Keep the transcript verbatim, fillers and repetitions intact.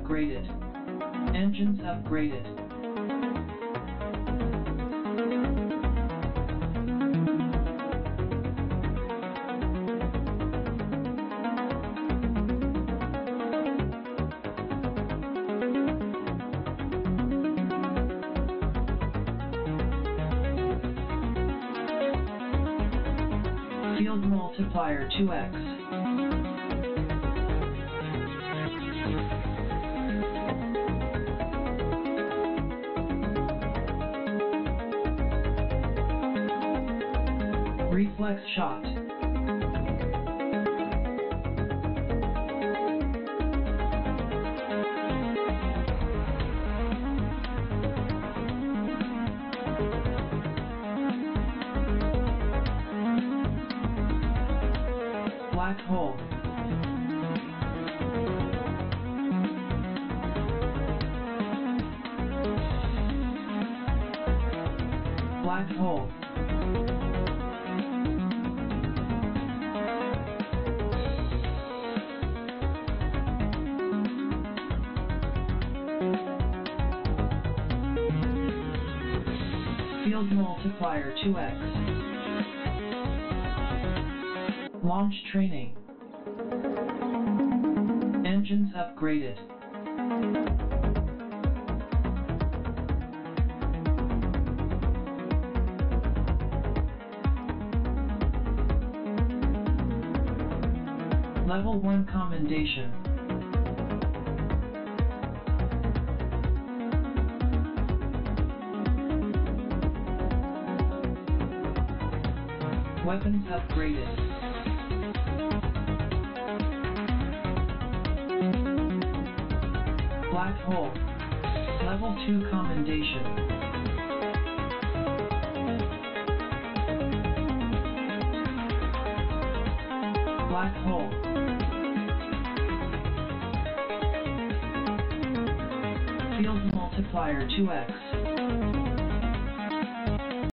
upgraded. Engines upgraded. Field multiplier two x. Reflex shot. Black hole. Black hole. Field multiplier two x. Launch training. Engines upgraded. Level one commendation. Weapons upgraded. Black hole. Level two commendation. Black hole. Field multiplier two x.